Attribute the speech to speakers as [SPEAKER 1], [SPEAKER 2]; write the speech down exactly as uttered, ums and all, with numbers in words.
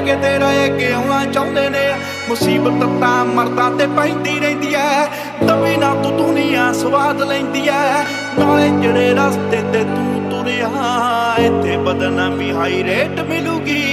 [SPEAKER 1] के तेरा के आना चाहते ने मुसीबत ता मरदा ते पैंदी रहिंदी है दबी ना तू दुनिया स्वाद लैंदी है नाले जेड़े रस्ते ते तू तुरिया इत्थे बदनामी हाई रेट मिलूगी